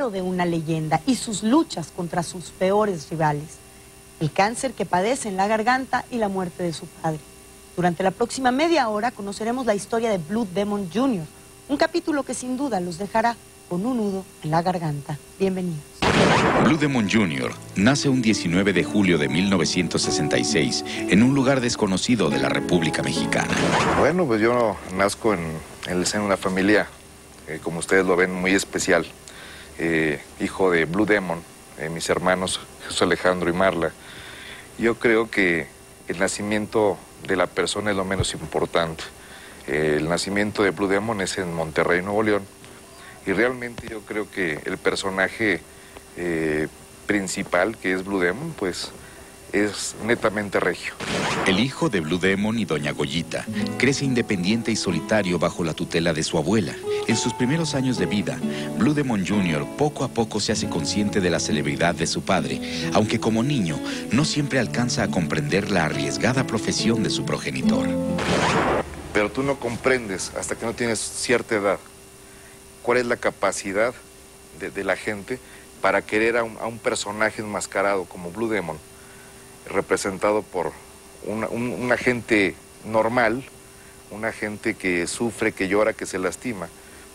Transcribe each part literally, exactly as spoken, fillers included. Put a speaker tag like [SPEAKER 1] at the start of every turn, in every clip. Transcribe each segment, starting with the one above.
[SPEAKER 1] guerrero de una leyenda y sus luchas contra sus peores rivales, el cáncer que padece en la garganta y la muerte de su padre. Durante la próxima media hora conoceremos la historia de Blue Demon junior, un capítulo que sin duda los dejará con un nudo en la garganta. Bienvenidos.
[SPEAKER 2] Blue Demon junior nace un diecinueve de julio de mil novecientos sesenta y seis en un lugar desconocido de la República Mexicana.
[SPEAKER 3] Bueno, pues yo nazco en, en el seno de una familia, eh, como ustedes lo ven, muy especial. Eh, hijo de Blue Demon, eh, mis hermanos Jesús Alejandro y Marla. Yo creo que el nacimiento de la persona es lo menos importante. Eh, el nacimiento de Blue Demon es en Monterrey, Nuevo León. Y realmente yo creo que el personaje eh, principal, que es Blue Demon, pues es netamente regio.
[SPEAKER 2] El hijo de Blue Demon y doña Goyita crece independiente y solitario bajo la tutela de su abuela. En sus primeros años de vida, Blue Demon junior poco a poco se hace consciente de la celebridad de su padre, aunque como niño no siempre alcanza a comprender la arriesgada profesión de su progenitor.
[SPEAKER 3] Pero tú no comprendes, hasta que no tienes cierta edad, cuál es la capacidad de, de la gente para querer a un, a un personaje enmascarado como Blue Demon, representado por una, un, una gente normal, una gente que sufre, que llora, que se lastima,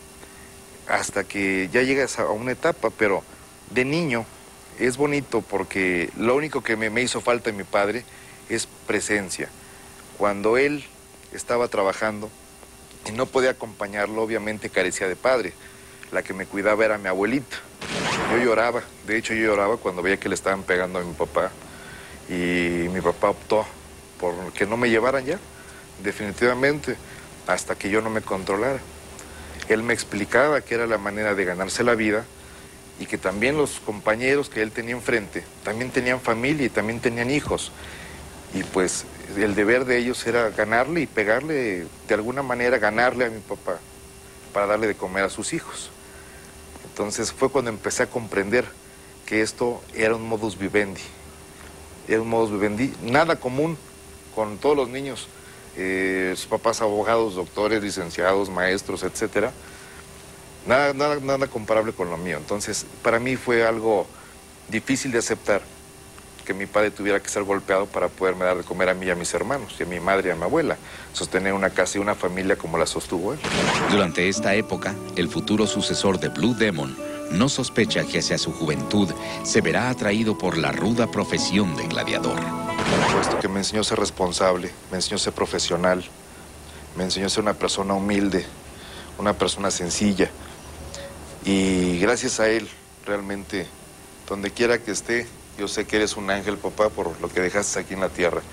[SPEAKER 3] hasta que ya llegas a una etapa. Pero de niño es bonito porque lo único que me, me hizo falta en mi padre es presencia. Cuando él estaba trabajando y no podía acompañarlo, obviamente carecía de padre. La que me cuidaba era mi abuelita. Yo lloraba, de hecho yo lloraba cuando veía que le estaban pegando a mi papá. Y mi papá optó por que no me llevaran ya, definitivamente, hasta que yo no me controlara. Él me explicaba que era la manera de ganarse la vida y que también los compañeros que él tenía enfrente también tenían familia y también tenían hijos. Y pues el deber de ellos era ganarle y pegarle, de alguna manera ganarle a mi papá para darle de comer a sus hijos. Entonces fue cuando empecé a comprender que esto era un modus vivendi. Era un modus vivendi, nada común con todos los niños, eh, sus papás abogados, doctores, licenciados, maestros, etcétera. Nada, nada, nada comparable con lo mío. Entonces, para mí fue algo difícil de aceptar que mi padre tuviera que ser golpeado para poderme dar de comer a mí y a mis hermanos, y a mi madre y a mi abuela, sostener una casa y una familia como la sostuvo él. Durante
[SPEAKER 2] esta época, el futuro sucesor de Blue Demon no sospecha que hacia su juventud se verá atraído por la ruda profesión de gladiador.
[SPEAKER 3] Puesto que me enseñó a ser responsable, me enseñó a ser profesional, me enseñó a ser una persona humilde, una persona sencilla. Y gracias a él, realmente, donde quiera que esté, yo sé que eres un ángel, papá, por lo que dejaste aquí en la tierra.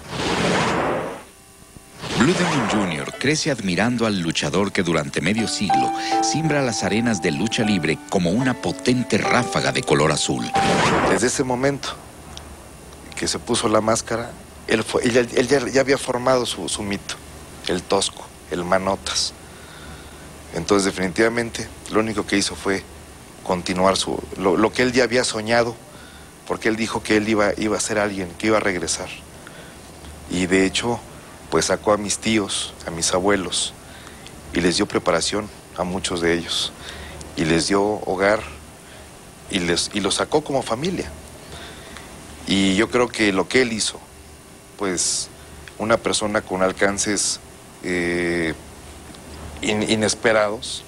[SPEAKER 2] Blue Demon junior crece admirando al luchador que durante medio siglo simbra las arenas de lucha libre como una potente ráfaga de color azul.
[SPEAKER 3] Desde ese momento que se puso la máscara, él, fue, él, él ya, ya había formado su, su mito, el tosco, el manotas. Entonces definitivamente lo único que hizo fue continuar su, lo, lo que él ya había soñado, porque él dijo que él iba, iba a ser alguien, que iba a regresar. Y de hecho, pues sacó a mis tíos, a mis abuelos, y les dio preparación a muchos de ellos, y les dio hogar, y, les, y los sacó como familia. Y yo creo que lo que él hizo, pues una persona con alcances eh, in, inesperados,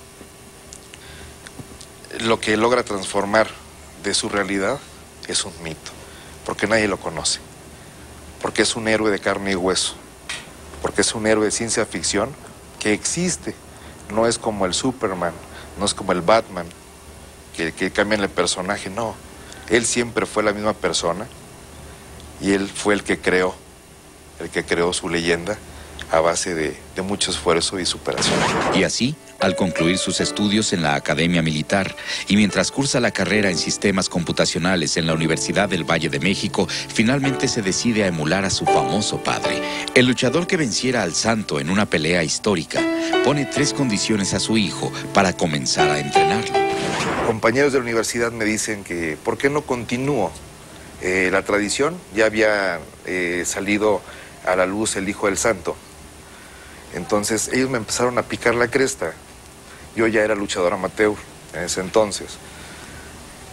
[SPEAKER 3] lo que logra transformar de su realidad es un mito, porque nadie lo conoce, porque es un héroe de carne y hueso, porque es un héroe de ciencia ficción que existe, no es como el Superman, no es como el Batman, que, que cambian el personaje, no, él siempre fue la misma persona y él fue el que creó, el que creó su leyenda a base de, de mucho esfuerzo y superación.
[SPEAKER 2] Y así, al concluir sus estudios en la Academia Militar y mientras cursa la carrera en sistemas computacionales en la Universidad del Valle de México, finalmente se decide a emular a su famoso padre. El luchador que venciera al Santo en una pelea histórica pone tres condiciones a su hijo para comenzar a entrenarlo.
[SPEAKER 3] Compañeros de la universidad me dicen que ¿por qué no continúo? Eh, la tradición, ya había eh, salido a la luz el Hijo del Santo. Entonces ellos me empezaron a picar la cresta. Yo ya era luchador amateur en ese entonces.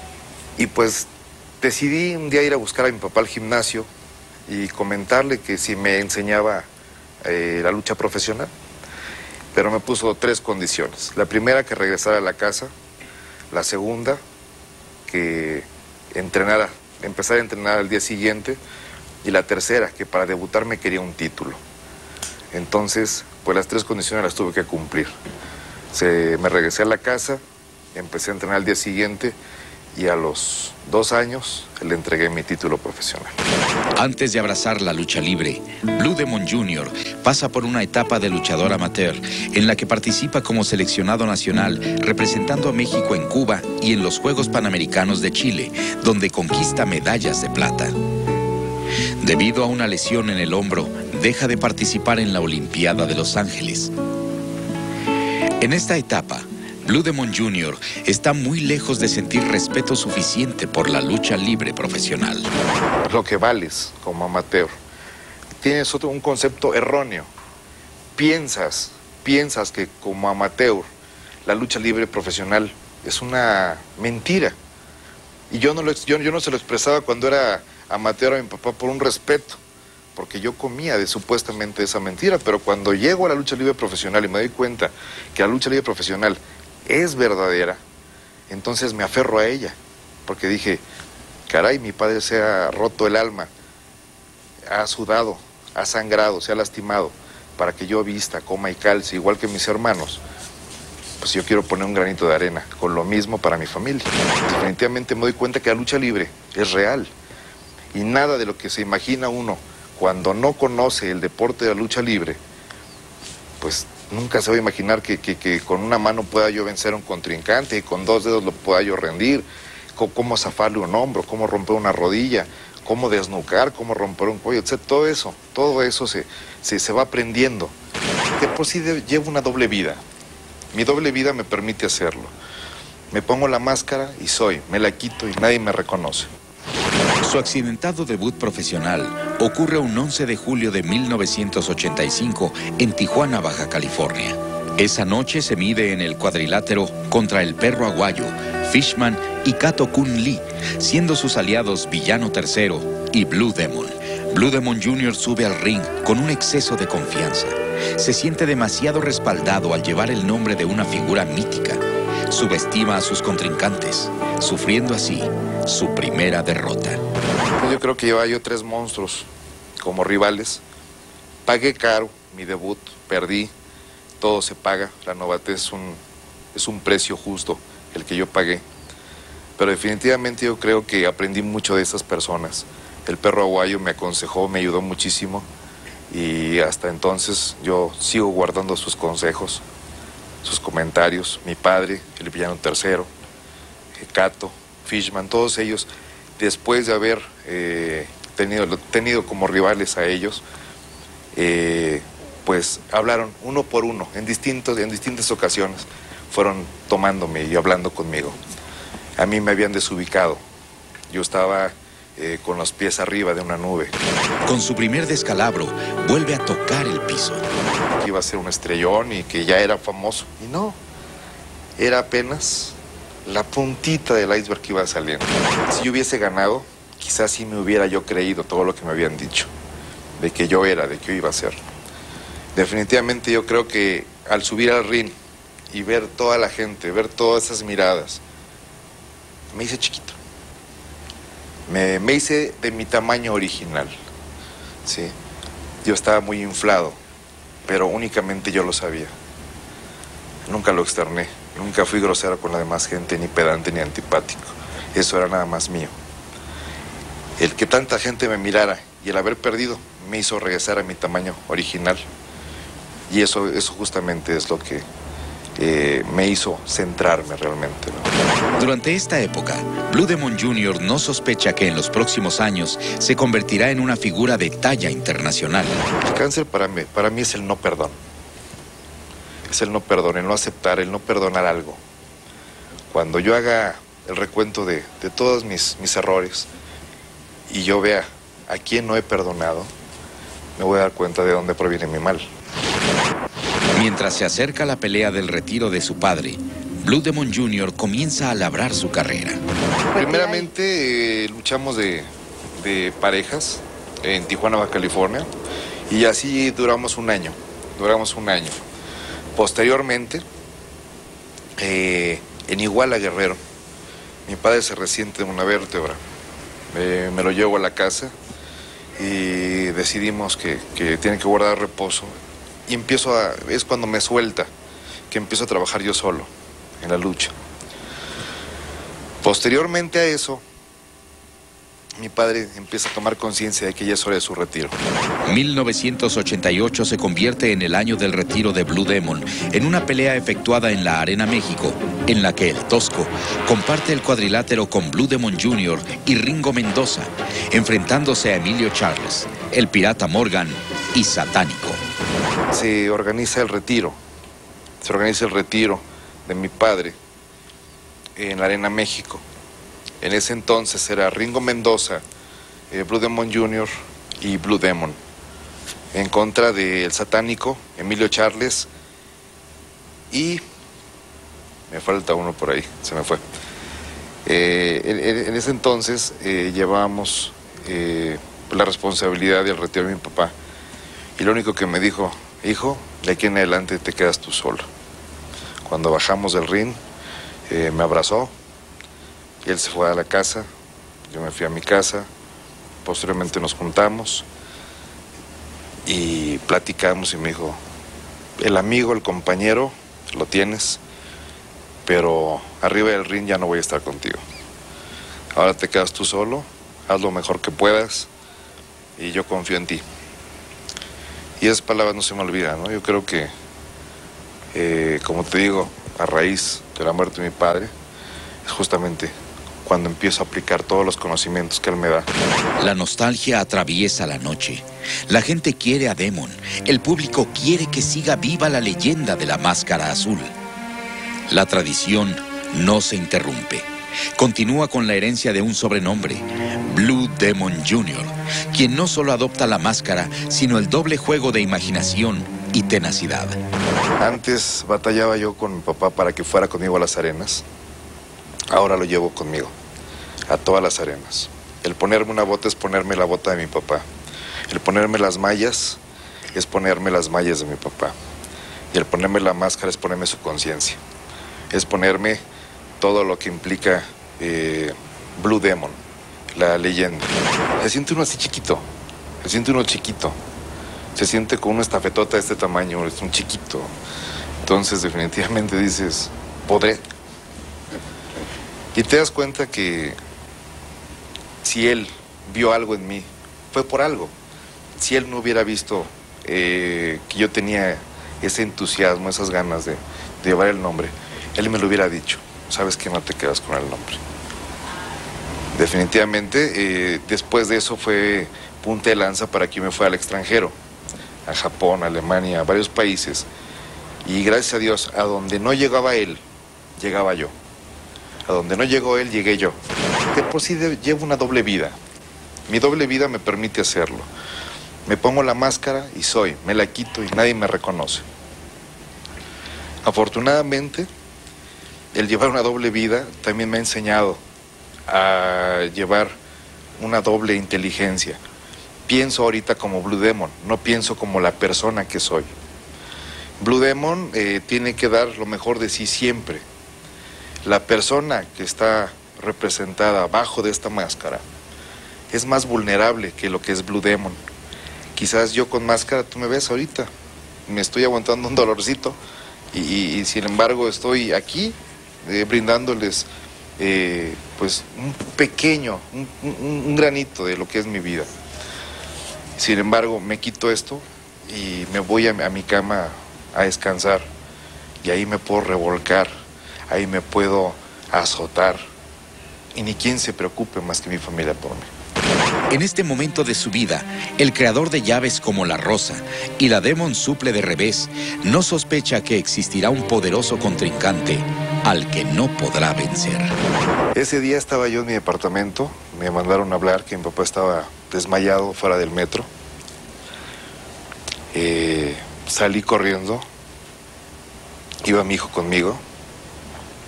[SPEAKER 3] Y pues decidí un día ir a buscar a mi papá al gimnasio y comentarle que si me enseñaba eh, la lucha profesional. Pero me puso tres condiciones. La primera, que regresara a la casa. La segunda, que entrenara, empezara a entrenar al día siguiente. Y la tercera, que para debutar me quería un título. Entonces, pues las tres condiciones las tuve que cumplir. Se, me regresé a la casa, empecé a entrenar al día siguiente y a los dos años le entregué mi título profesional.
[SPEAKER 2] Antes de abrazar la lucha libre, Blue Demon junior pasa por una etapa de luchador amateur en la que participa como seleccionado nacional representando a México en Cuba y en los Juegos Panamericanos de Chile, donde conquista medallas de plata. Debido a una lesión en el hombro, deja de participar en la Olimpiada de Los Ángeles. En esta etapa, Blue Demon junior está muy lejos de sentir respeto suficiente por la lucha libre profesional.
[SPEAKER 3] Lo que vales como amateur. Tienes otro, un concepto erróneo. Piensas, piensas que como amateur la lucha libre profesional es una mentira. Y yo no, lo, yo, yo no se lo expresaba cuando era amateur a mi papá por un respeto, porque yo comía de supuestamente esa mentira, pero cuando llego a la lucha libre profesional y me doy cuenta que la lucha libre profesional es verdadera, entonces me aferro a ella, porque dije, caray, mi padre se ha roto el alma, ha sudado, ha sangrado, se ha lastimado, para que yo vista, coma y calce, igual que mis hermanos. Pues yo quiero poner un granito de arena, con lo mismo para mi familia. Definitivamente me doy cuenta que la lucha libre es real, y nada de lo que se imagina uno cuando no conoce el deporte de la lucha libre, pues nunca se va a imaginar que, que, que con una mano pueda yo vencer a un contrincante y con dos dedos lo pueda yo rendir, cómo, cómo zafarle un hombro, cómo romper una rodilla, cómo desnucar, cómo romper un cuello, etcétera. Todo eso, todo eso se, se, se va aprendiendo. De por sí de, llevo una doble vida. Mi doble vida me permite hacerlo. Me pongo la máscara y soy, me la quito y nadie me reconoce.
[SPEAKER 2] Su accidentado debut profesional ocurre un once de julio de mil novecientos ochenta y cinco en Tijuana, Baja California. Esa noche se mide en el cuadrilátero contra el Perro Aguayo, Fishman y Kato Kun Lee, siendo sus aliados Villano Tercero y Blue Demon. Blue Demon junior sube al ring con un exceso de confianza. Se siente demasiado respaldado al llevar el nombre de una figura mítica. Subestima a sus contrincantes, sufriendo así su primera derrota.
[SPEAKER 3] Yo creo que llevaba yo tres monstruos como rivales. Pagué caro mi debut, perdí, todo se paga. La novatez es un, es un precio justo el que yo pagué. Pero definitivamente yo creo que aprendí mucho de esas personas. El Perro Aguayo me aconsejó, me ayudó muchísimo y hasta entonces yo sigo guardando sus consejos, sus comentarios. Mi padre, el Villano Tercero, Kato, Fishman, todos ellos, después de haber eh, tenido, tenido como rivales a ellos, eh, pues hablaron uno por uno, en, distintos, en distintas ocasiones, fueron tomándome y hablando conmigo. A mí me habían desubicado, yo estaba eh, con los pies arriba de una nube.
[SPEAKER 2] Con su primer descalabro, vuelve a tocar el piso.
[SPEAKER 3] Que iba a ser un estrellón y que ya era famoso, y no, era apenas la puntita del iceberg que iba saliendo. Si yo hubiese ganado, quizás sí me hubiera yo creído todo lo que me habían dicho, de que yo era, de que yo iba a ser. Definitivamente yo creo que al subir al ring y ver toda la gente, ver todas esas miradas, me hice chiquito. Me, me hice de mi tamaño original, ¿sí? Yo estaba muy inflado, pero únicamente yo lo sabía. Nunca lo externé. Nunca fui grosero con la demás gente, ni pedante, ni antipático. Eso era nada más mío. El que tanta gente me mirara y el haber perdido me hizo regresar a mi tamaño original. Y eso, eso justamente es lo que eh, me hizo centrarme realmente, ¿no?
[SPEAKER 2] Durante esta época, Blue Demon junior no sospecha que en los próximos años se convertirá en una figura de talla internacional.
[SPEAKER 3] El cáncer para mí, para mí es el no perdón. Es el no perdón, el no aceptar, el no perdonar algo. Cuando yo haga el recuento de, de todos mis, mis errores y yo vea a quién no he perdonado, me voy a dar cuenta de dónde proviene mi mal.
[SPEAKER 2] Mientras se acerca la pelea del retiro de su padre, Blue Demon junior comienza a labrar su carrera.
[SPEAKER 3] Primeramente eh, luchamos de, de parejas en Tijuana, Baja California, y así duramos un año, duramos un año. Posteriormente, eh, en Iguala, Guerrero, mi padre se resiente de una vértebra. Eh, me lo llevo a la casa y decidimos que, que tiene que guardar reposo. Y empiezo a, es cuando me suelta, que empiezo a trabajar yo solo en la lucha. Posteriormente a eso, mi padre empieza a tomar conciencia de que ya es hora de su retiro.
[SPEAKER 2] mil novecientos ochenta y ocho se convierte en el año del retiro de Blue Demon, en una pelea efectuada en la Arena México, en la que el Tosco comparte el cuadrilátero con Blue Demon junior y Ringo Mendoza, enfrentándose a Emilio Charles, el Pirata Morgan y Satánico.
[SPEAKER 3] Se organiza el retiro, se organiza el retiro de mi padre en la Arena México. En ese entonces era Ringo Mendoza, eh, Blue Demon junior y Blue Demon, en contra del Satánico, Emilio Charles, y me falta uno por ahí, se me fue. Eh, en, en ese entonces eh, llevábamos eh, la responsabilidad del retiro de mi papá, y lo único que me dijo: hijo, de aquí en adelante te quedas tú solo. Cuando bajamos del ring, eh, me abrazó. Y él se fue a la casa, yo me fui a mi casa, posteriormente nos juntamos y platicamos y me dijo: el amigo, el compañero, lo tienes, pero arriba del ring ya no voy a estar contigo. Ahora te quedas tú solo, haz lo mejor que puedas y yo confío en ti. Y esas palabras no se me olvidan, ¿no? Yo creo que, eh, como te digo, a raíz de la muerte de mi padre, es justamente cuando empiezo a aplicar todos los conocimientos que él me da.
[SPEAKER 2] La nostalgia atraviesa la noche. La gente quiere a Demon. El público quiere que siga viva la leyenda de la máscara azul. La tradición no se interrumpe. Continúa con la herencia de un sobrenombre, Blue Demon junior, quien no solo adopta la máscara, sino el doble juego de imaginación y tenacidad.
[SPEAKER 3] Antes batallaba yo con mi papá para que fuera conmigo a las arenas. Ahora lo llevo conmigo, a todas las arenas. El ponerme una bota es ponerme la bota de mi papá. El ponerme las mallas es ponerme las mallas de mi papá. Y el ponerme la máscara es ponerme su conciencia. Es ponerme todo lo que implica eh, Blue Demon, la leyenda. Se siente uno así chiquito, se siente uno chiquito. Se siente con una estafetota de este tamaño, es un chiquito. Entonces definitivamente dices, podré. Y te das cuenta que si él vio algo en mí, fue por algo. Si él no hubiera visto eh, que yo tenía ese entusiasmo, esas ganas de, de llevar el nombre, él me lo hubiera dicho. Sabes que no te quedas con el nombre. Definitivamente, eh, después de eso fue punta de lanza para que yo me fuera al extranjero, a Japón, a Alemania, a varios países. Y gracias a Dios, a donde no llegaba él, llegaba yo. A donde no llegó él, llegué yo. De por sí de, llevo una doble vida. Mi doble vida me permite hacerlo. Me pongo la máscara y soy, me la quito y nadie me reconoce. Afortunadamente, el llevar una doble vida también me ha enseñado a llevar una doble inteligencia. Pienso ahorita como Blue Demon, no pienso como la persona que soy. Blue Demon eh, tiene que dar lo mejor de sí siempre. La persona que está representada abajo de esta máscara es más vulnerable que lo que es Blue Demon. Quizás yo con máscara, tú me ves ahorita, me estoy aguantando un dolorcito y, y, y sin embargo estoy aquí eh, brindándoles eh, pues un pequeño, un, un, un granito de lo que es mi vida. Sin embargo, me quito esto y me voy a, a mi cama a descansar y ahí me puedo revolcar. Ahí me puedo azotar y ni quien se preocupe más que mi familia por mí.
[SPEAKER 2] En este momento de su vida, el creador de llaves como la Rosa y la Demon suple de revés no sospecha que existirá un poderoso contrincante al que no podrá vencer.
[SPEAKER 3] Ese día estaba yo en mi departamento, me mandaron a hablar que mi papá estaba desmayado fuera del metro. Eh, salí corriendo, iba mi hijo conmigo.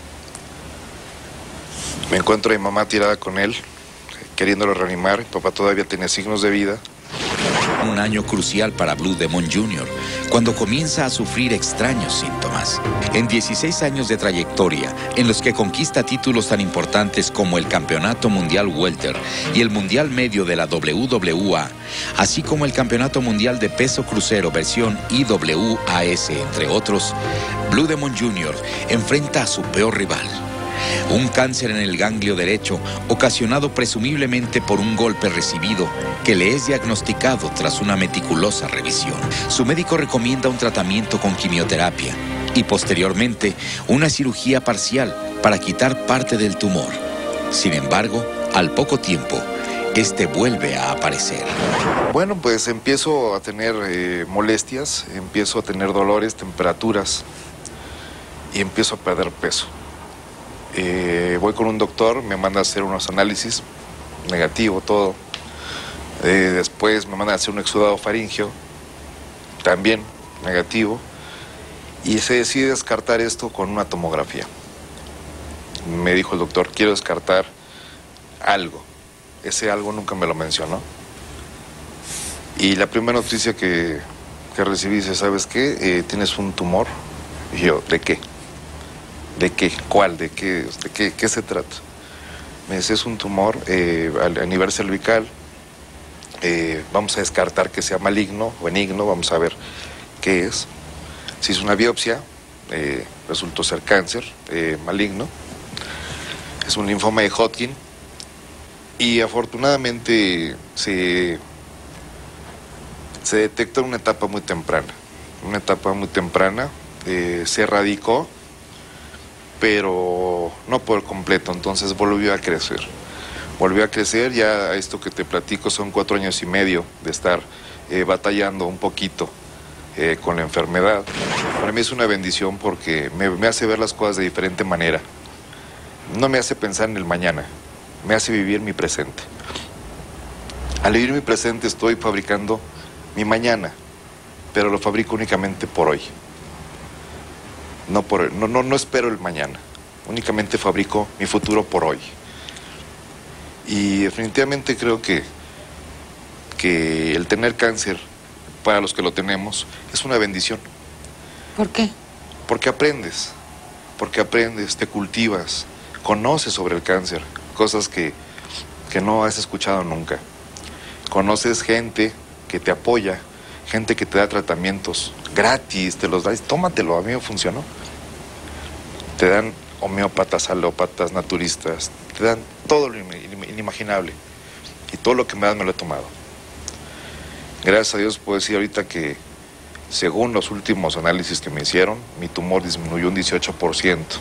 [SPEAKER 3] Me encuentro a mi mamá tirada con él, queriéndolo reanimar. Mi papá todavía tenía signos de vida.
[SPEAKER 2] Un año crucial para Blue Demon junior, cuando comienza a sufrir extraños síntomas. En dieciséis años de trayectoria, en los que conquista títulos tan importantes como el Campeonato Mundial Welter y el Mundial Medio de la W W A, así como el Campeonato Mundial de Peso Crucero versión I W A S, entre otros, Blue Demon junior enfrenta a su peor rival. Un cáncer en el ganglio derecho, ocasionado presumiblemente por un golpe recibido, que le es diagnosticado tras una meticulosa revisión. Su médico recomienda un tratamiento con quimioterapia y posteriormente una cirugía parcial para quitar parte del tumor. Sin embargo, al poco tiempo, este vuelve a aparecer.
[SPEAKER 3] Bueno, pues empiezo a tener eh, molestias, empiezo a tener dolores, temperaturas y empiezo a perder peso. Eh, voy con un doctor, me manda a hacer unos análisis, negativo todo. Eh, después me manda a hacer un exudado faríngeo, también negativo. Y se decide descartar esto con una tomografía. Me dijo el doctor, quiero descartar algo. Ese algo nunca me lo mencionó. Y la primera noticia que, que recibí dice, ¿sabes qué? Eh, tienes un tumor. Y yo, ¿de qué? ¿De qué? ¿Cuál? ¿De qué? ¿De qué, qué se trata? Me dice, es un tumor eh, a, a nivel cervical. Eh, vamos a descartar que sea maligno, benigno, vamos a ver qué es. Se hizo una biopsia, eh, resultó ser cáncer eh, maligno. Es un linfoma de Hodgkin. Y afortunadamente se, se detectó en una etapa muy temprana. Una etapa muy temprana. Eh, se erradicó, pero no por completo, entonces volvió a crecer. Volvió a crecer, ya esto que te platico son cuatro años y medio de estar eh, batallando un poquito eh, con la enfermedad. Para mí es una bendición porque me, me hace ver las cosas de diferente manera. No me hace pensar en el mañana, me hace vivir mi presente. Al vivir mi presente estoy fabricando mi mañana, pero lo fabrico únicamente por hoy. No, por, no, no, no espero el mañana, únicamente fabrico mi futuro por hoy. Y definitivamente creo que, que el tener cáncer, para los que lo tenemos, es una bendición.
[SPEAKER 1] ¿Por qué?
[SPEAKER 3] Porque aprendes, porque aprendes, te cultivas, conoces sobre el cáncer, cosas que, que no has escuchado nunca. Conoces gente que te apoya, gente que te da tratamientos gratis, te los das, tómatelo, a mí me funcionó. Te dan homeópatas, alópatas, naturistas, te dan todo lo inimaginable. Y todo lo que me dan me lo he tomado. Gracias a Dios puedo decir ahorita que, según los últimos análisis que me hicieron, mi tumor disminuyó un dieciocho por ciento.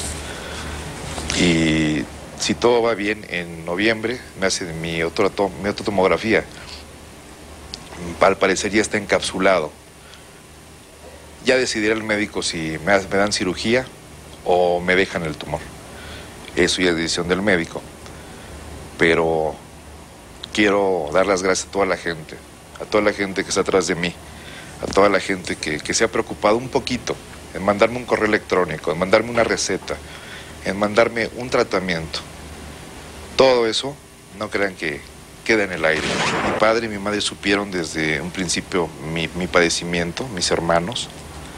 [SPEAKER 3] Y si todo va bien, en noviembre me hacen mi, otro, mi otra tomografía. Al parecer ya está encapsulado. Ya decidirá el médico si me, me dan cirugía o me dejan el tumor. Eso ya es decisión del médico. Pero quiero dar las gracias a toda la gente, a toda la gente que está atrás de mí, a toda la gente que, que se ha preocupado un poquito en mandarme un correo electrónico, en mandarme una receta, en mandarme un tratamiento. Todo eso, no crean que queda en el aire. Mi padre y mi madre supieron desde un principio mi, mi padecimiento, mis hermanos.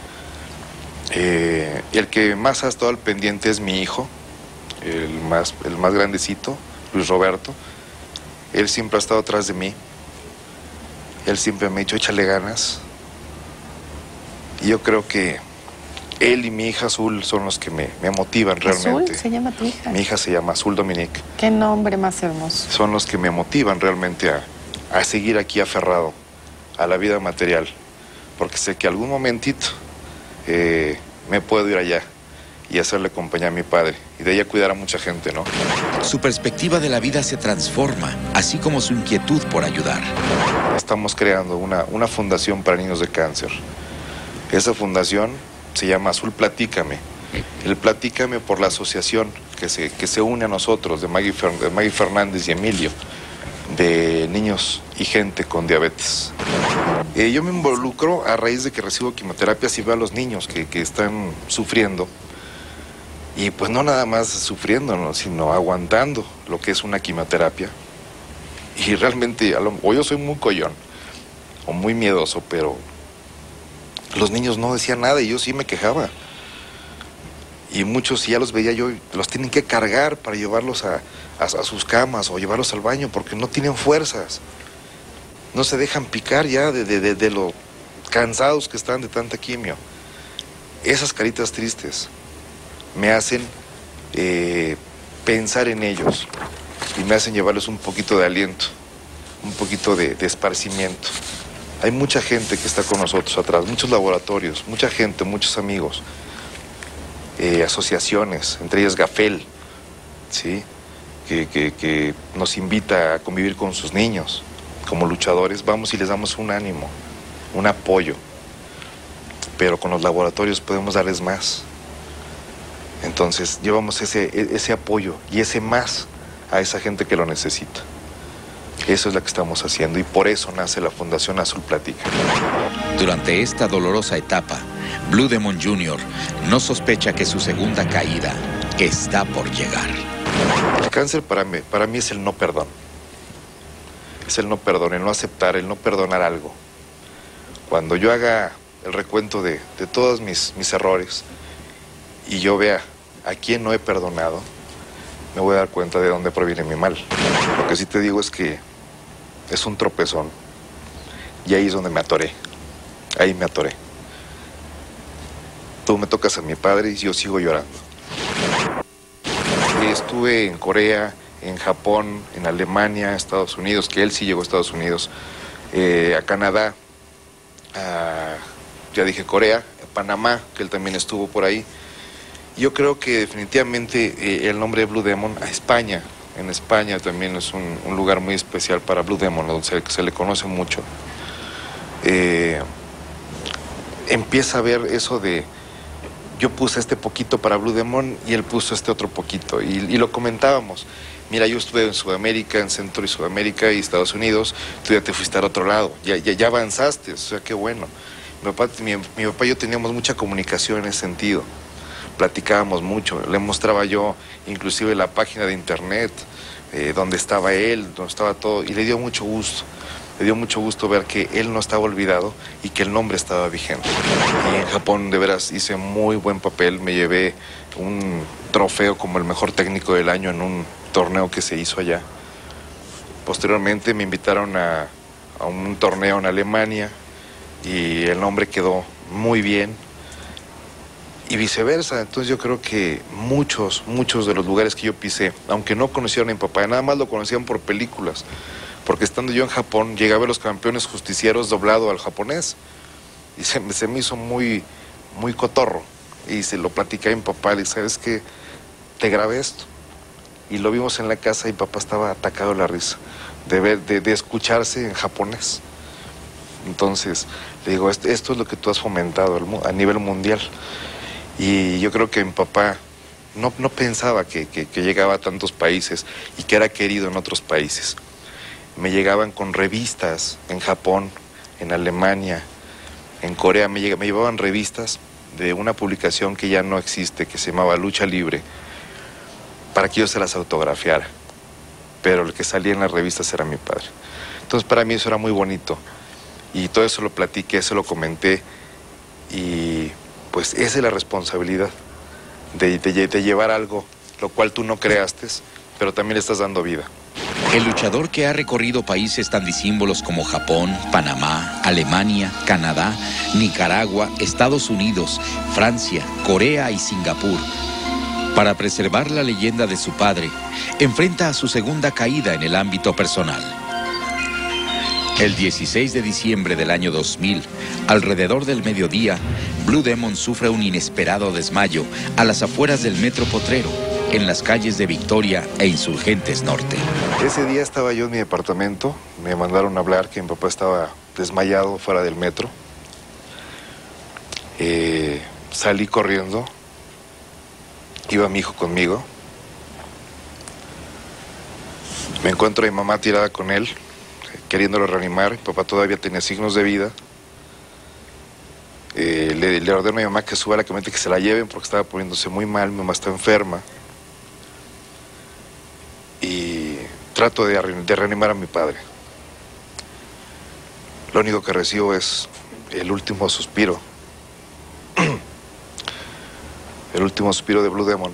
[SPEAKER 3] Eh, y el que más ha estado al pendiente es mi hijo, el más, el más grandecito, Luis Roberto. Él siempre ha estado atrás de mí. Él siempre me ha dicho, échale ganas. Y yo creo que él y mi hija Azul son los que me, me motivan realmente.
[SPEAKER 1] ¿Azul se llama tu hija?
[SPEAKER 3] Mi hija se llama Azul Dominique.
[SPEAKER 1] Qué nombre más hermoso.
[SPEAKER 3] Son los que me motivan realmente a, a seguir aquí aferrado a la vida material. Porque sé que algún momentito eh, me puedo ir allá y hacerle compañía a mi padre. Y de ella cuidar a mucha gente, ¿no?
[SPEAKER 2] Su perspectiva de la vida se transforma, así como su inquietud por ayudar.
[SPEAKER 3] Estamos creando una, una fundación para niños de cáncer. Esa fundación se llama Azul Platícame. El Platícame por la asociación que se, que se une a nosotros, de Maggie, Fer, de Maggie Fernández y Emilio, de niños y gente con diabetes. Eh, yo me involucro a raíz de que recibo quimioterapias y veo a los niños que, que están sufriendo. Y pues no nada más sufriendo, ¿no? Sino aguantando lo que es una quimioterapia. Y realmente, a lo, o yo soy muy collón, o muy miedoso, pero los niños no decían nada y yo sí me quejaba. Y muchos, si ya los veía yo, los tienen que cargar para llevarlos a, a, a sus camas o llevarlos al baño porque no tienen fuerzas. No se dejan picar ya de, de, de, de lo cansados que están de tanta quimio. Esas caritas tristes me hacen eh, pensar en ellos y me hacen llevarles un poquito de aliento, un poquito de, de esparcimiento. Hay mucha gente que está con nosotros atrás, muchos laboratorios, mucha gente, muchos amigos, eh, asociaciones, entre ellas Gafel, ¿sí? que, que, que nos invita a convivir con sus niños. Como luchadores vamos y les damos un ánimo, un apoyo, pero con los laboratorios podemos darles más. Entonces llevamos ese, ese apoyo y ese más a esa gente que lo necesita. Eso es lo que estamos haciendo y por eso nace la Fundación Azul Platica.
[SPEAKER 2] Durante esta dolorosa etapa, Blue Demon junior no sospecha que su segunda caída está por llegar.
[SPEAKER 3] El cáncer para mí, para mí es el no perdón. Es el no perdón, el no aceptar, el no perdonar algo. Cuando yo haga el recuento de, de todos mis, mis errores y yo vea a quién no he perdonado, me voy a dar cuenta de dónde proviene mi mal. Lo que sí te digo es que es un tropezón y ahí es donde me atoré, ahí me atoré. Tú me tocas a mi padre y yo sigo llorando. Estuve en Corea, en Japón, en Alemania, Estados Unidos, que él sí llegó a Estados Unidos, eh, a Canadá, a, ya dije Corea, a Panamá, que él también estuvo por ahí. Yo creo que definitivamente eh, el nombre de Blue Demon a España, en España también es un, un lugar muy especial para Blue Demon, donde se, se le conoce mucho. Eh, empieza a ver eso de, yo puse este poquito para Blue Demon y él puso este otro poquito, y, y lo comentábamos. Mira, yo estuve en Sudamérica, en Centro y Sudamérica y Estados Unidos, tú ya te fuiste al otro lado, ya, ya, ya avanzaste, o sea, qué bueno. Mi papá, mi, mi papá y yo teníamos mucha comunicación en ese sentido. Platicábamos mucho, le mostraba yo inclusive la página de internet, eh, donde estaba él, donde estaba todo, y le dio mucho gusto, le dio mucho gusto ver que él no estaba olvidado y que el nombre estaba vigente. Y en Japón de veras hice muy buen papel, me llevé un trofeo como el mejor técnico del año en un torneo que se hizo allá. Posteriormente me invitaron a, a un torneo en Alemania y el nombre quedó muy bien. Y viceversa, entonces yo creo que muchos, muchos de los lugares que yo pisé, aunque no conocieron a mi papá, nada más lo conocían por películas, porque estando yo en Japón, llegué a ver Los Campeones Justicieros doblado al japonés, y se, se me hizo muy, muy cotorro, y se lo platicé a mi papá, le dije, ¿sabes qué? Te grabé esto, y lo vimos en la casa y papá estaba atacado de la risa, de, ver, de, de escucharse en japonés. Entonces, le digo, esto, esto es lo que tú has fomentado a nivel mundial. Y yo creo que mi papá no, no pensaba que, que, que llegaba a tantos países y que era querido en otros países. Me llegaban con revistas en Japón, en Alemania, en Corea, me, lleg- me llevaban revistas de una publicación que ya no existe, que se llamaba Lucha Libre, para que yo se las autografiara. Pero el que salía en las revistas era mi padre. Entonces para mí eso era muy bonito. Y todo eso lo platiqué, eso lo comenté y... pues esa es la responsabilidad de, de, de llevar algo, lo cual tú no creaste, pero también le estás dando vida.
[SPEAKER 2] El luchador que ha recorrido países tan disímbolos como Japón, Panamá, Alemania, Canadá, Nicaragua, Estados Unidos, Francia, Corea y Singapur, para preservar la leyenda de su padre, enfrenta a su segunda caída en el ámbito personal. El dieciséis de diciembre del año dos mil, alrededor del mediodía, Blue Demon sufre un inesperado desmayo a las afueras del Metro Potrero, en las calles de Victoria e Insurgentes Norte.
[SPEAKER 3] Ese día estaba yo en mi departamento, me mandaron a hablar que mi papá estaba desmayado fuera del metro. Eh, salí corriendo, iba mi hijo conmigo. Me encuentro a mi mamá tirada con él, queriéndolo reanimar. Mi papá todavía tenía signos de vida. Eh, le, le ordeno a mi mamá que suba a la camioneta, que se la lleven porque estaba poniéndose muy mal, mi mamá está enferma. Y trato de, de reanimar a mi padre. Lo único que recibo es el último suspiro. El último suspiro de Blue Demon.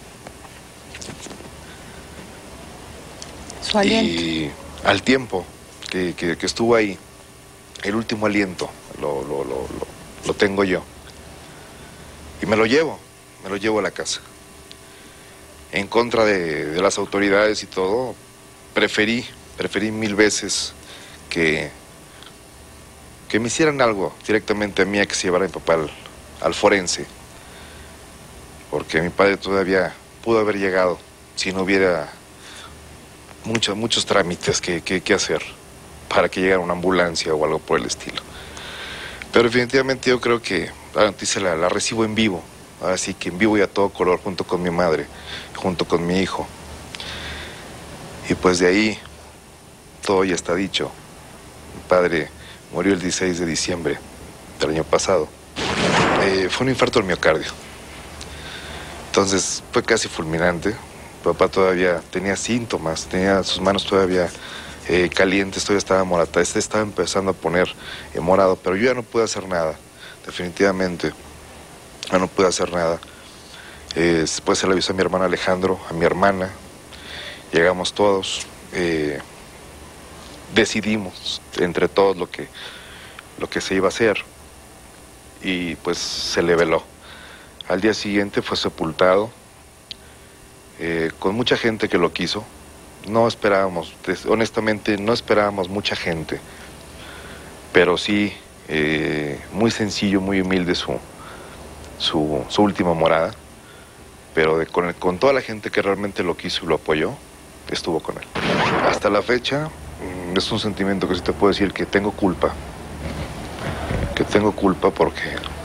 [SPEAKER 1] Su aliento.
[SPEAKER 3] Y al tiempo que, que, que estuvo ahí, el último aliento lo, lo, lo, lo, lo tengo yo. Y me lo llevo, me lo llevo a la casa. En contra de, de las autoridades y todo, preferí, preferí mil veces que, que me hicieran algo directamente a mí, a que se llevara a mi papá al, al forense. Porque mi padre todavía pudo haber llegado si no hubiera muchos, muchos trámites que, que, que hacer para que llegara una ambulancia o algo por el estilo. Pero definitivamente yo creo que la noticia la, la recibo en vivo. Así que en vivo y a todo color, junto con mi madre, junto con mi hijo. Y pues de ahí todo ya está dicho. Mi padre murió el dieciséis de diciembre del año pasado. Eh, fue un infarto del miocardio. Entonces fue casi fulminante. Papá todavía tenía síntomas, tenía sus manos todavía eh, calientes, todavía estaba morada. Este estaba empezando a poner eh, morado, pero yo ya no pude hacer nada, definitivamente. Ya no pude hacer nada. Eh, después se le avisó a mi hermano Alejandro, a mi hermana. Llegamos todos. Eh, decidimos entre todos lo que, lo que se iba a hacer. Y pues se le veló. Al día siguiente fue sepultado. Eh, con mucha gente que lo quiso. No esperábamos, honestamente no esperábamos mucha gente. Pero sí, eh, muy sencillo, muy humilde su... Su, su última morada, pero de, con, el, con toda la gente que realmente lo quiso y lo apoyó, estuvo con él. Hasta la fecha, mmm, es un sentimiento que sí te puedo decir que tengo culpa, que tengo culpa porque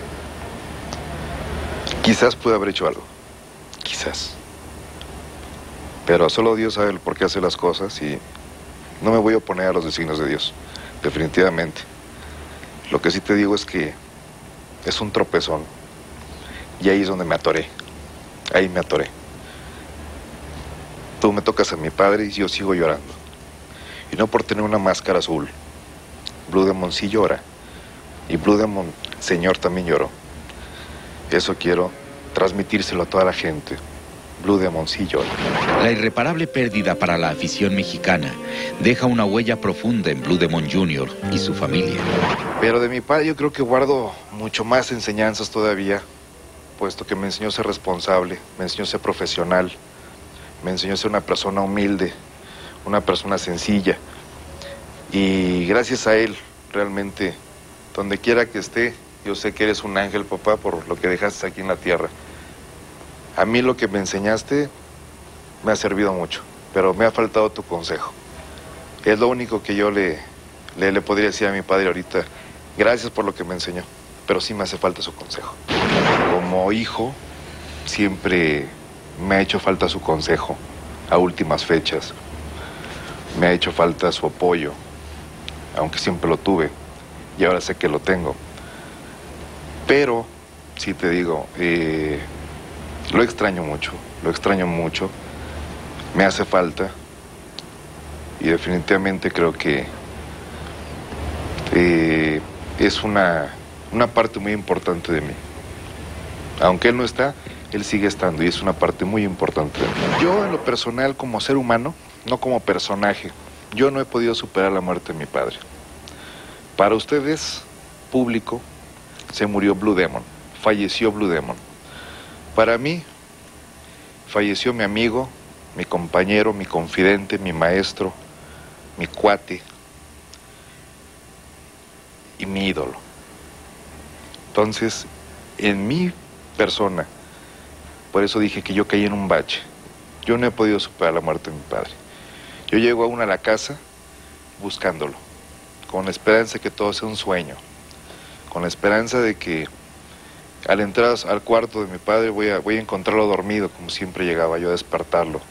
[SPEAKER 3] quizás pude haber hecho algo, quizás, pero solo Dios sabe el por qué hace las cosas y no me voy a oponer a los designios de Dios, definitivamente. Lo que sí te digo es que es un tropezón. Y ahí es donde me atoré, ahí me atoré. Tú me tocas a mi padre y yo sigo llorando. Y no por tener una máscara azul. Blue Demon sí llora. Y Blue Demon, Señor, también lloró. Eso quiero transmitírselo a toda la gente. Blue Demon sí llora.
[SPEAKER 2] La irreparable pérdida para la afición mexicana deja una huella profunda en Blue Demon junior y su familia.
[SPEAKER 3] Pero de mi padre yo creo que guardo mucho más enseñanzas todavía, puesto que me enseñó a ser responsable, me enseñó a ser profesional, me enseñó a ser una persona humilde, una persona sencilla. Y gracias a él, realmente, donde quiera que esté, yo sé que eres un ángel, papá, por lo que dejaste aquí en la tierra. A mí lo que me enseñaste me ha servido mucho, pero me ha faltado tu consejo. Es lo único que yo le, le, le podría decir a mi padre ahorita. Gracias por lo que me enseñó, pero sí me hace falta su consejo. Como hijo, siempre me ha hecho falta su consejo a últimas fechas. Me ha hecho falta su apoyo, aunque siempre lo tuve y ahora sé que lo tengo. Pero, sí te digo, eh, lo extraño mucho, lo extraño mucho. Me hace falta y definitivamente creo que eh, es una, una parte muy importante de mí. Aunque él no está, él sigue estando y es una parte muy importante de mí. Yo en lo personal, como ser humano, no como personaje, yo no he podido superar la muerte de mi padre. Para ustedes, público, se murió Blue Demon, falleció Blue Demon. Para mí, falleció mi amigo, mi compañero, mi confidente, mi maestro, mi cuate y mi ídolo. Entonces, en mi persona, por eso dije que yo caí en un bache. Yo no he podido superar la muerte de mi padre. Yo llego aún a la casa buscándolo, con la esperanza de que todo sea un sueño, con la esperanza de que al entrar al cuarto de mi padre voy a, voy a encontrarlo dormido, como siempre llegaba yo a despertarlo.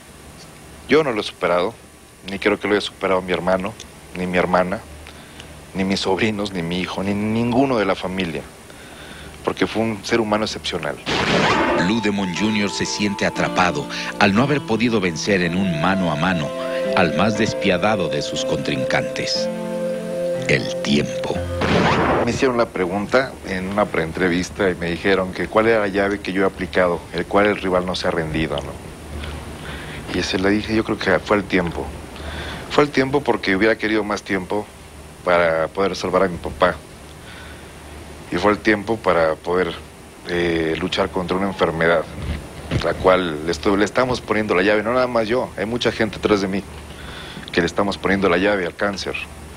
[SPEAKER 3] Yo no lo he superado, ni creo que lo haya superado mi hermano, ni mi hermana, ni mis sobrinos, ni mi hijo, ni ninguno de la familia, porque fue un ser humano excepcional.
[SPEAKER 2] Blue Demon junior se siente atrapado al no haber podido vencer en un mano a mano al más despiadado de sus contrincantes, el tiempo.
[SPEAKER 3] Me hicieron la pregunta en una preentrevista y me dijeron que cuál era la llave que yo he aplicado, el cual el rival no se ha rendido, ¿no? Y se le dije, yo creo que fue el tiempo. Fue el tiempo porque hubiera querido más tiempo para poder salvar a mi papá. Y fue el tiempo para poder eh, luchar contra una enfermedad, la cual le, estoy, le estamos poniendo la llave, no nada más yo, hay mucha gente atrás de mí que le estamos poniendo la llave al cáncer.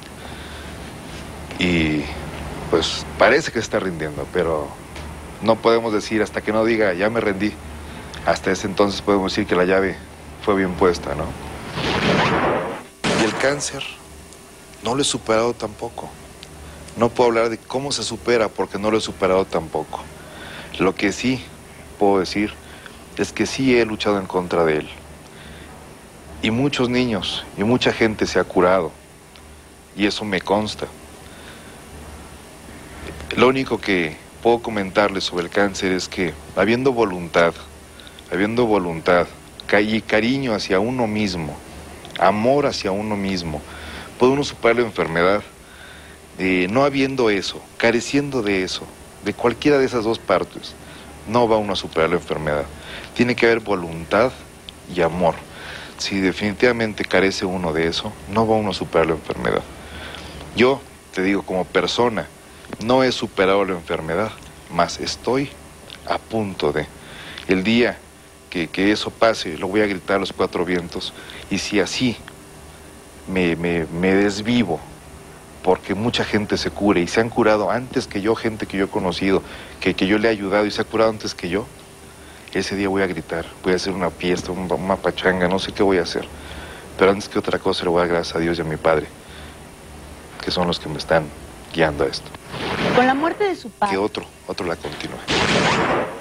[SPEAKER 3] Y pues parece que se está rindiendo, pero no podemos decir hasta que no diga ya me rendí. Hasta ese entonces podemos decir que la llave fue bien puesta, ¿no? Y el cáncer no lo he superado tampoco. No puedo hablar de cómo se supera porque no lo he superado tampoco. Lo que sí puedo decir es que sí he luchado en contra de él. Y muchos niños y mucha gente se ha curado. Y eso me consta. Lo único que puedo comentarles sobre el cáncer es que habiendo voluntad, habiendo voluntad, y cariño hacia uno mismo, amor hacia uno mismo, puede uno superar la enfermedad. Eh, no habiendo eso, careciendo de eso, de cualquiera de esas dos partes, no va uno a superar la enfermedad. Tiene que haber voluntad y amor. Si definitivamente carece uno de eso, no va uno a superar la enfermedad. Yo, te digo, como persona, no he superado la enfermedad, mas estoy a punto de. El día que, que eso pase, lo voy a gritar a los cuatro vientos, y si así me, me, me desvivo, porque mucha gente se cure, y se han curado antes que yo, gente que yo he conocido, que, que yo le he ayudado y se ha curado antes que yo, ese día voy a gritar, voy a hacer una fiesta, una pachanga, no sé qué voy a hacer, pero antes que otra cosa le voy a dar gracias a Dios y a mi padre, que son los que me están guiando a esto.
[SPEAKER 1] Con la muerte de su padre.
[SPEAKER 3] Que otro, otro la continúe.